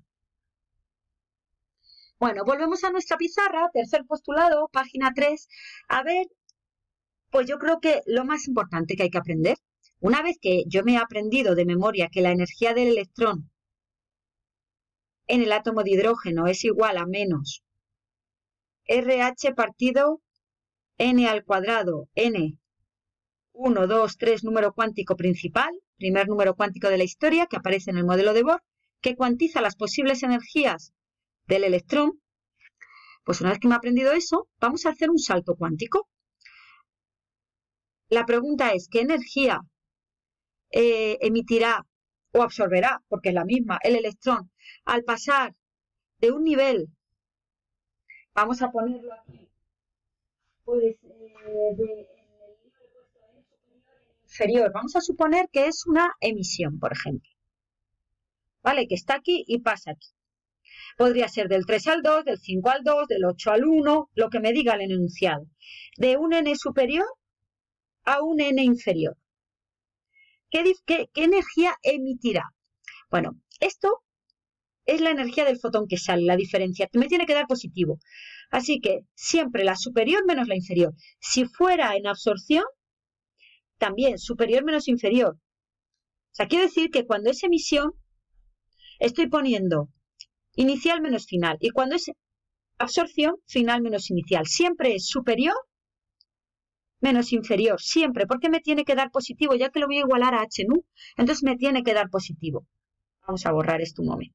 A: Bueno, volvemos a nuestra pizarra, tercer postulado, página tres. A ver, pues yo creo que lo más importante que hay que aprender, una vez que yo me he aprendido de memoria que la energía del electrón en el átomo de hidrógeno es igual a menos R-H partido N al cuadrado, N, uno, dos, tres, número cuántico principal, primer número cuántico de la historia que aparece en el modelo de Bohr, que cuantiza las posibles energías del electrón. Pues una vez que me he aprendido eso, vamos a hacer un salto cuántico. La pregunta es, ¿qué energía eh, emitirá o absorberá, porque es la misma, el electrón al pasar de un nivel, vamos a ponerlo aquí, pues eh, de, inferior, vamos a suponer que es una emisión, por ejemplo, ¿vale? Que está aquí y pasa aquí. Podría ser del tres al dos, del cinco al dos, del ocho al uno, lo que me diga el enunciado. De un n superior a un n inferior. ¿Qué, qué, qué energía emitirá? Bueno, esto es la energía del fotón que sale, la diferencia. Me tiene que dar positivo. Así que siempre la superior menos la inferior. Si fuera en absorción, también superior menos inferior. O sea, quiere decir que cuando es emisión, estoy poniendo inicial menos final. Y cuando es absorción, final menos inicial. Siempre es superior menos inferior. Siempre. Porque me tiene que dar positivo, ya que lo voy a igualar a H nu. Entonces me tiene que dar positivo. Vamos a borrar esto un momento.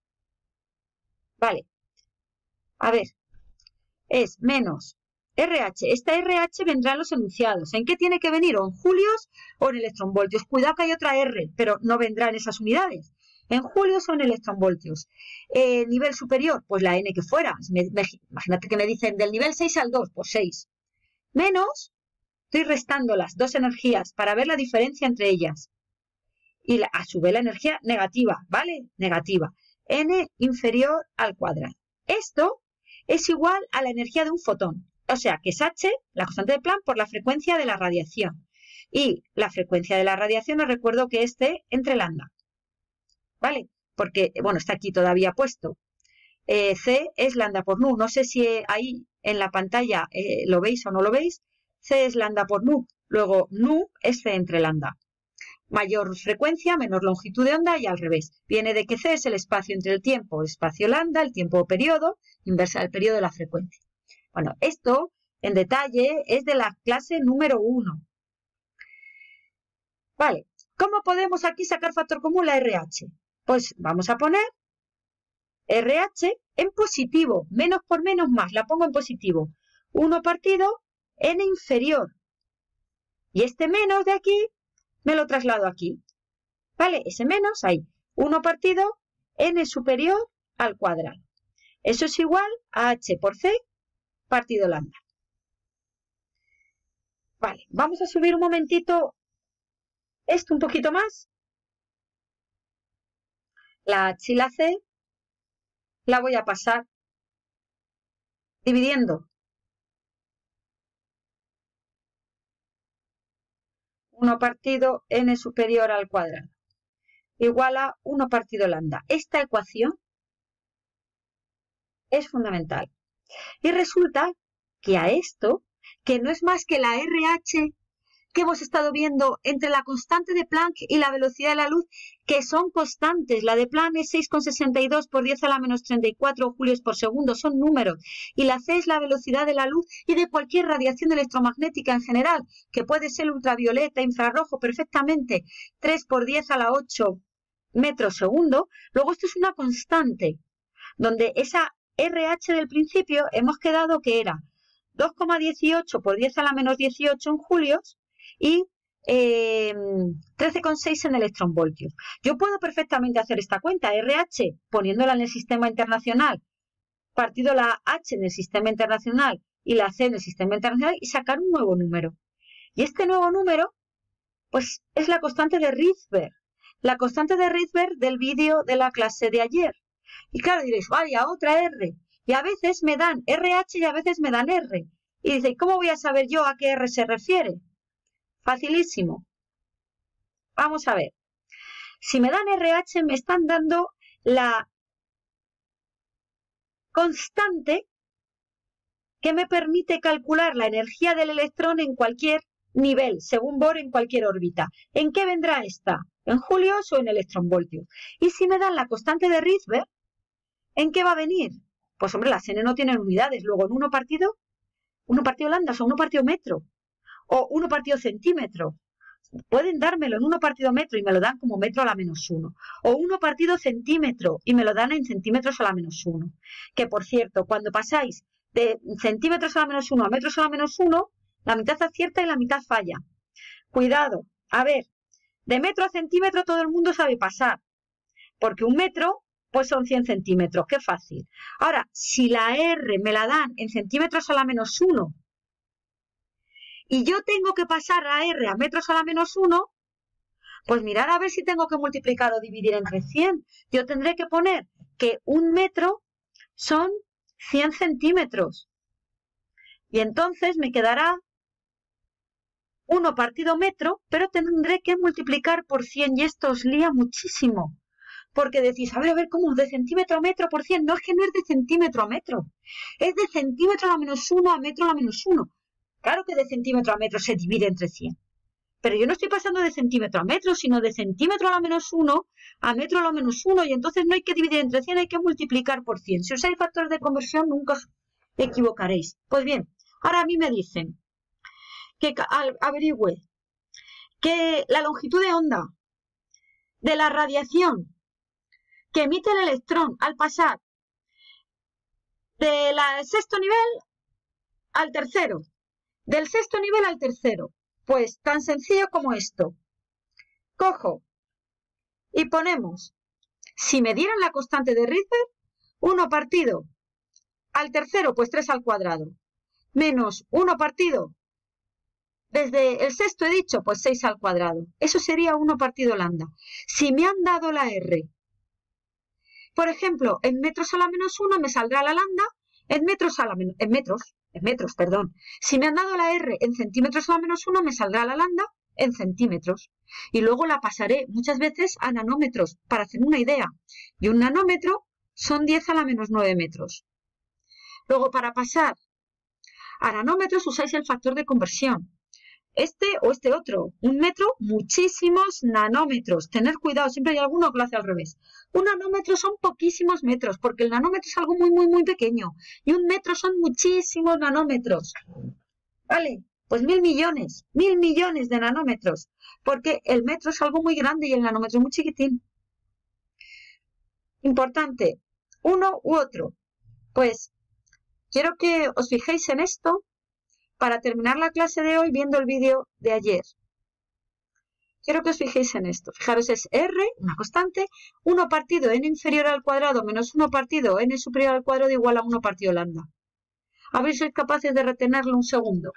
A: Vale. A ver. Es menos R H. Esta R H vendrá en los enunciados. ¿En qué tiene que venir? O en julios o en electronvoltios. Cuidado que hay otra R, pero no vendrá en esas unidades. En julios o en electronvoltios. Eh, nivel superior, pues la N que fuera. Me, me, imagínate que me dicen del nivel seis al dos, pues seis. Menos, estoy restando las dos energías para ver la diferencia entre ellas. Y la, a su vez la energía negativa, ¿vale? Negativa. N inferior al cuadrado. Esto es igual a la energía de un fotón. O sea, que es H, la constante de Planck, por la frecuencia de la radiación. Y la frecuencia de la radiación, os recuerdo que es C entre lambda. ¿Vale? Porque, bueno, está aquí todavía puesto. Eh, C es lambda por nu. No sé si ahí en la pantalla eh, lo veis o no lo veis. C es lambda por nu. Luego, nu es C entre lambda. Mayor frecuencia, menor longitud de onda y al revés. Viene de que C es el espacio entre el tiempo, el espacio lambda, el tiempo periodo, inversa del periodo de la frecuencia. Bueno, esto en detalle es de la clase número uno. Vale, ¿cómo podemos aquí sacar factor común la R H? Pues vamos a poner R H en positivo, menos por menos más, la pongo en positivo. uno partido N inferior. Y este menos de aquí me lo traslado aquí. ¿Vale? Ese menos ahí. uno partido N superior al cuadrado. Eso es igual a H por C partido lambda. Vale, vamos a subir un momentito esto un poquito más. La H y la C la voy a pasar dividiendo. uno partido N superior al cuadrado. Igual a uno partido lambda. Esta ecuación es fundamental. Y resulta que a esto, que no es más que la R H que hemos estado viendo entre la constante de Planck y la velocidad de la luz, que son constantes. La de Planck es seis coma sesenta y dos por diez a la menos treinta y cuatro julios por segundo, son números. Y la C es la velocidad de la luz y de cualquier radiación electromagnética en general, que puede ser ultravioleta, infrarrojo, perfectamente, tres por diez a la ocho metros segundo. Luego esto es una constante, donde esa R H del principio hemos quedado que era dos coma dieciocho por diez a la menos dieciocho en julios y eh, trece coma seis en electronvoltios. Yo puedo perfectamente hacer esta cuenta, R H, poniéndola en el sistema internacional, partido la H en el sistema internacional y la C en el sistema internacional y sacar un nuevo número. Y este nuevo número, pues es la constante de Rydberg, la constante de Rydberg del vídeo de la clase de ayer. Y claro, diréis, vaya, otra R. Y a veces me dan R H y a veces me dan R. Y dice, ¿cómo voy a saber yo a qué R se refiere? Facilísimo. Vamos a ver. Si me dan R H, me están dando la constante que me permite calcular la energía del electrón en cualquier nivel, según Bohr en cualquier órbita. ¿En qué vendrá esta? ¿En julios o en electronvoltios? Y si me dan la constante de Rydberg, ¿en qué va a venir? Pues hombre, las n no tienen unidades. Luego en uno partido, uno partido lambda, o uno partido metro, o uno partido centímetro. Pueden dármelo en uno partido metro y me lo dan como metro a la menos uno. O uno partido centímetro y me lo dan en centímetros a la menos uno. Que por cierto, cuando pasáis de centímetros a la menos uno a metros a la menos uno, la mitad acierta y la mitad falla. Cuidado. A ver, de metro a centímetro todo el mundo sabe pasar. Porque un metro, pues son cien centímetros. Qué fácil. Ahora, si la R me la dan en centímetros a la menos uno y yo tengo que pasar a R a metros a la menos uno, pues mirar a ver si tengo que multiplicar o dividir entre cien. Yo tendré que poner que un metro son cien centímetros. Y entonces me quedará uno partido metro, pero tendré que multiplicar por cien y esto os lía muchísimo. Porque decís, a ver, a ver, ¿cómo? ¿De centímetro a metro por cien? No, es que no es de centímetro a metro. Es de centímetro a la menos uno a metro a la menos uno. Claro que de centímetro a metro se divide entre cien. Pero yo no estoy pasando de centímetro a metro, sino de centímetro a la menos uno a metro a la menos uno. Y entonces no hay que dividir entre cien, hay que multiplicar por cien. Si usáis factores de conversión, nunca os equivocaréis. Pues bien, ahora a mí me dicen que averigüe que la longitud de onda de la radiación que emite el electrón al pasar del sexto nivel al tercero. Del sexto nivel al tercero. Pues tan sencillo como esto. Cojo y ponemos Si me dieran la constante de Rydberg, uno partido al tercero, pues tres al cuadrado, menos uno partido, desde el sexto he dicho, pues seis al cuadrado. Eso sería uno partido lambda. Si me han dado la R, por ejemplo, en metros a la menos uno me saldrá la lambda en metros a la menos, en metros, en metros, perdón. Si me han dado la R en centímetros a la menos uno, me saldrá la lambda en centímetros. Y luego la pasaré muchas veces a nanómetros, para hacer una idea. Y un nanómetro son diez a la menos nueve metros. Luego, para pasar a nanómetros, usáis el factor de conversión. Este o este otro. Un metro, muchísimos nanómetros. Tener cuidado, siempre hay alguno que lo hace al revés. Un nanómetro son poquísimos metros, porque el nanómetro es algo muy, muy, muy pequeño. Y un metro son muchísimos nanómetros. ¿Vale? Pues mil millones, mil millones de nanómetros. Porque el metro es algo muy grande y el nanómetro es muy chiquitín. Importante, uno u otro. Pues quiero que os fijéis en esto para terminar la clase de hoy viendo el vídeo de ayer. Quiero que os fijéis en esto. Fijaros, es R, una constante, uno partido n inferior al cuadrado menos uno partido n superior al cuadrado igual a uno partido lambda. A ver si sois capaces de retenerlo un segundo.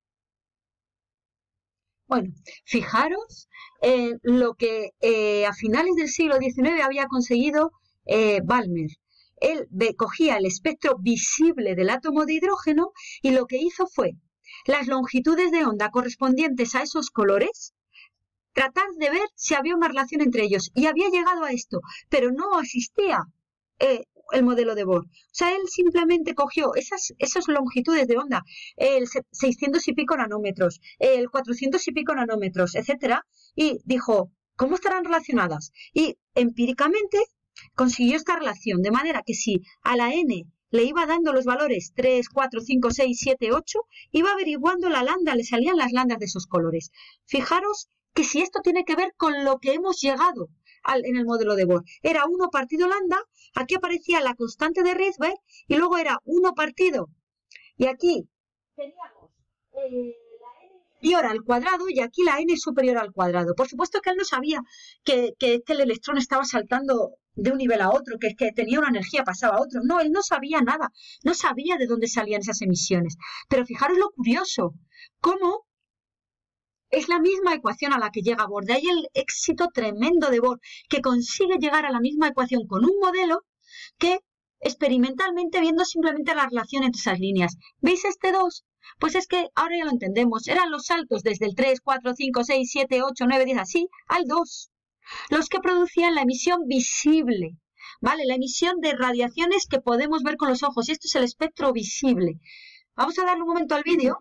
A: Bueno, fijaros en lo que eh, a finales del siglo diecinueve había conseguido eh, Balmer. Él cogía el espectro visible del átomo de hidrógeno y lo que hizo fue las longitudes de onda correspondientes a esos colores, tratar de ver si había una relación entre ellos. Y había llegado a esto, pero no existía eh, el modelo de Bohr. O sea, él simplemente cogió esas, esas longitudes de onda, el seiscientos y pico nanómetros, el cuatrocientos y pico nanómetros, etcétera, y dijo, ¿cómo estarán relacionadas? Y empíricamente consiguió esta relación, de manera que si a la n le iba dando los valores tres, cuatro, cinco, seis, siete, ocho, iba averiguando la lambda, le salían las lambdas de esos colores. Fijaros que si esto tiene que ver con lo que hemos llegado al, en el modelo de Bohr. Era uno partido lambda, aquí aparecía la constante de Rydberg y luego era uno partido. Y aquí teníamos eh, la n inferior al cuadrado y aquí la n superior al cuadrado. Por supuesto que él no sabía que, que, que el electrón estaba saltando de un nivel a otro, que es que tenía una energía, pasaba a otro. No, él no sabía nada, no sabía de dónde salían esas emisiones. Pero fijaros lo curioso, cómo es la misma ecuación a la que llega Bohr. De ahí el éxito tremendo de Bohr, que consigue llegar a la misma ecuación con un modelo que experimentalmente viendo simplemente la relación entre esas líneas. ¿Veis este dos? Pues es que ahora ya lo entendemos. Eran los saltos desde el tres, cuatro, cinco, seis, siete, ocho, nueve, diez, así, al dos. Los que producían la emisión visible, ¿vale? La emisión de radiaciones que podemos ver con los ojos. Y esto es el espectro visible. Vamos a darle un momento al vídeo.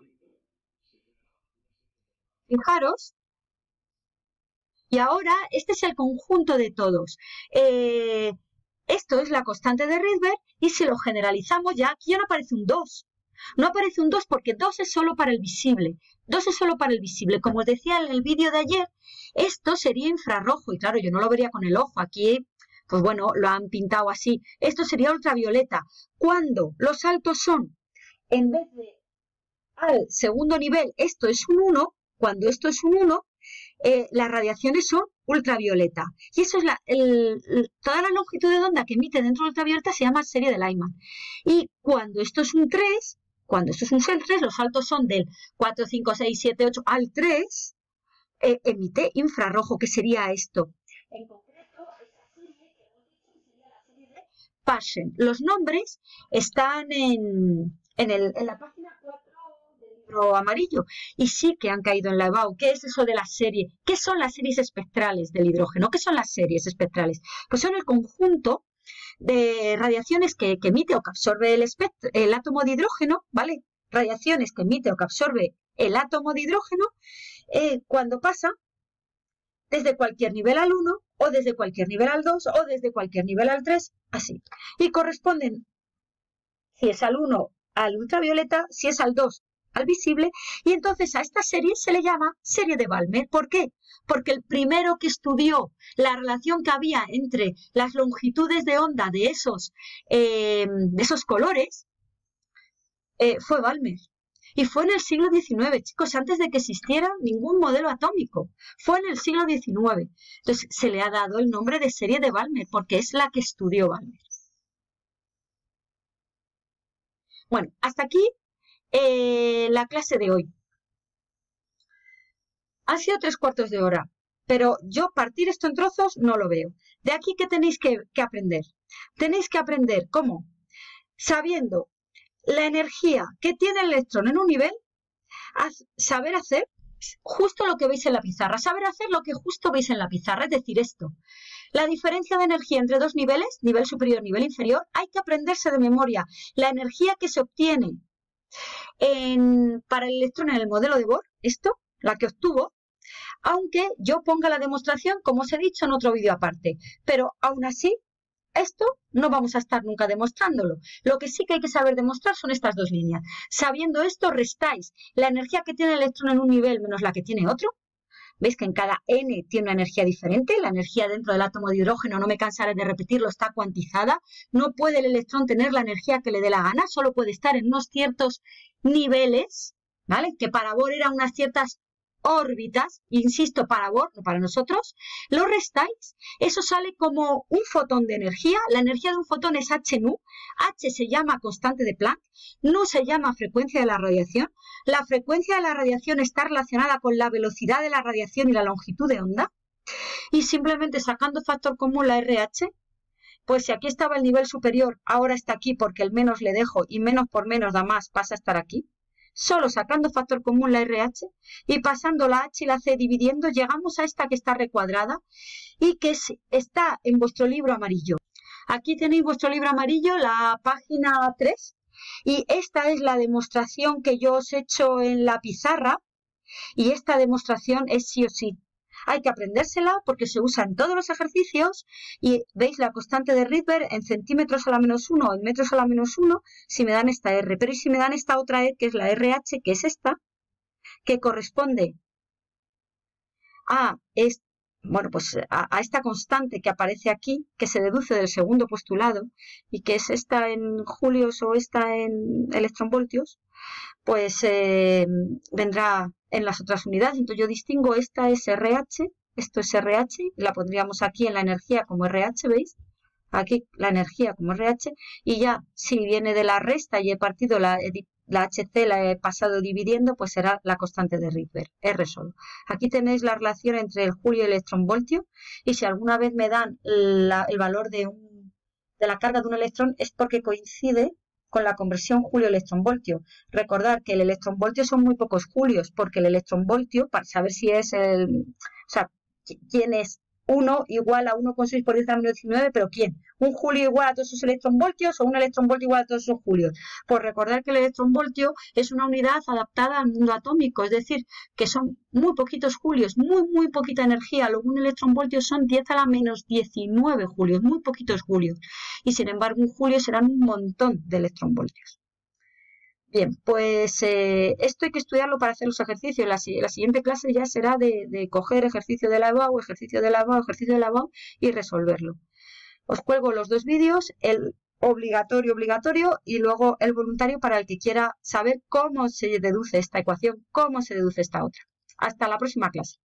A: Fijaros. Y ahora, este es el conjunto de todos. Eh, esto es la constante de Rydberg y si lo generalizamos ya, aquí ya no aparece un dos. No aparece un dos porque dos es solo para el visible. dos es solo para el visible. Como os decía en el vídeo de ayer, esto sería infrarrojo. Y claro, yo no lo vería con el ojo. Aquí, pues bueno, lo han pintado así. Esto sería ultravioleta. Cuando los saltos son, en vez de al segundo nivel, esto es un uno, cuando esto es un uno, eh, las radiaciones son ultravioleta. Y eso es la, el, el, toda la longitud de onda que emite dentro del ultravioleta se llama serie de Lyman. Y cuando esto es un tres, cuando esto es un tres, los saltos son del cuatro, cinco, seis, siete, ocho al tres, eh, emite infrarrojo, que sería esto. En concreto, esta serie que hemos dicho sería la serie de Paschen. Los nombres están en, en, el, en la página cuatro del libro amarillo y sí que han caído en la E B A U. ¿Qué es eso de la serie? ¿Qué son las series espectrales del hidrógeno? ¿Qué son las series espectrales? Pues son el conjunto de radiaciones que, que emite o que absorbe el, espectro, el átomo de hidrógeno, ¿vale? Radiaciones que emite o que absorbe el átomo de hidrógeno eh, cuando pasa desde cualquier nivel al uno, o desde cualquier nivel al dos, o desde cualquier nivel al tres, así. Y corresponden, si es al uno, al ultravioleta, si es al dos, al visible, y entonces a esta serie se le llama serie de Balmer. ¿Por qué? Porque el primero que estudió la relación que había entre las longitudes de onda de esos, eh, de esos colores eh, fue Balmer. Y fue en el siglo diecinueve, chicos, antes de que existiera ningún modelo atómico. Fue en el siglo diecinueve. Entonces se le ha dado el nombre de serie de Balmer, porque es la que estudió Balmer. Bueno, hasta aquí eh, la clase de hoy. Ha sido tres cuartos de hora, pero yo partir esto en trozos no lo veo. De aquí, ¿qué tenéis que, que aprender? Tenéis que aprender cómo, sabiendo la energía que tiene el electrón en un nivel, saber hacer justo lo que veis en la pizarra, saber hacer lo que justo veis en la pizarra, es decir, esto. La diferencia de energía entre dos niveles, nivel superior, nivel inferior, hay que aprenderse de memoria. La energía que se obtiene en, para el electrón en el modelo de Bohr, esto, la que obtuvo, aunque yo ponga la demostración, como os he dicho, en otro vídeo aparte. Pero aún así, esto no vamos a estar nunca demostrándolo. Lo que sí que hay que saber demostrar son estas dos líneas. Sabiendo esto, restáis la energía que tiene el electrón en un nivel menos la que tiene otro. ¿Veis que en cada n tiene una energía diferente? La energía dentro del átomo de hidrógeno, no me cansaré de repetirlo, está cuantizada. No puede el electrón tener la energía que le dé la gana, solo puede estar en unos ciertos niveles, ¿vale? Que para Bohr eran unas ciertas órbitas, insisto, para Bohr, no para nosotros, lo restáis, eso sale como un fotón de energía. La energía de un fotón es h nu, H se llama constante de Planck, nu se llama frecuencia de la radiación. La frecuencia de la radiación está relacionada con la velocidad de la radiación y la longitud de onda, y simplemente sacando factor común la R H, pues si aquí estaba el nivel superior, ahora está aquí porque el menos le dejo y menos por menos da más, pasa a estar aquí. Solo sacando factor común la R H y pasando la H y la C dividiendo, llegamos a esta que está recuadrada y que está en vuestro libro amarillo. Aquí tenéis vuestro libro amarillo, la página tres, y esta es la demostración que yo os he hecho en la pizarra, y esta demostración es sí o sí. Hay que aprendérsela porque se usa en todos los ejercicios y veis la constante de Rydberg en centímetros a la menos uno o en metros a la menos uno si me dan esta R. Pero ¿y si me dan esta otra E que es la R H, que es esta, que corresponde a, es, bueno, pues a, a esta constante que aparece aquí, que se deduce del segundo postulado y que es esta en julios o esta en electronvoltios, pues eh, vendrá en las otras unidades. Entonces yo distingo, esta es R H, esto es R H, y la pondríamos aquí en la energía como R H, ¿veis? Aquí la energía como R H, y ya si viene de la resta y he partido la, la H C, la he pasado dividiendo, pues será la constante de Rydberg, R solo. Aquí tenéis la relación entre el julio y el electronvoltio, y si alguna vez me dan la, el valor de, un, de la carga de un electrón es porque coincide con la conversión julio-electronvoltio. Recordar que el electronvoltio son muy pocos julios, porque el electronvoltio, para saber si es el, o sea, quién es uno igual a uno coma seis por diez a la menos diecinueve, pero ¿quién? ¿Un julio igual a todos esos electronvoltios o un electronvoltio igual a todos esos julios? Pues recordar que el electronvoltio es una unidad adaptada al mundo atómico, es decir, que son muy poquitos julios, muy, muy poquita energía. Luego un electronvoltio son diez a la menos diecinueve julios, muy poquitos julios. Y sin embargo un julio serán un montón de electronvoltios. Bien, pues eh, esto hay que estudiarlo para hacer los ejercicios. La, la siguiente clase ya será de, de coger ejercicio de lavado, ejercicio de lavado, ejercicio de lavado y resolverlo. Os cuelgo los dos vídeos, el obligatorio, obligatorio y luego el voluntario para el que quiera saber cómo se deduce esta ecuación, cómo se deduce esta otra. Hasta la próxima clase.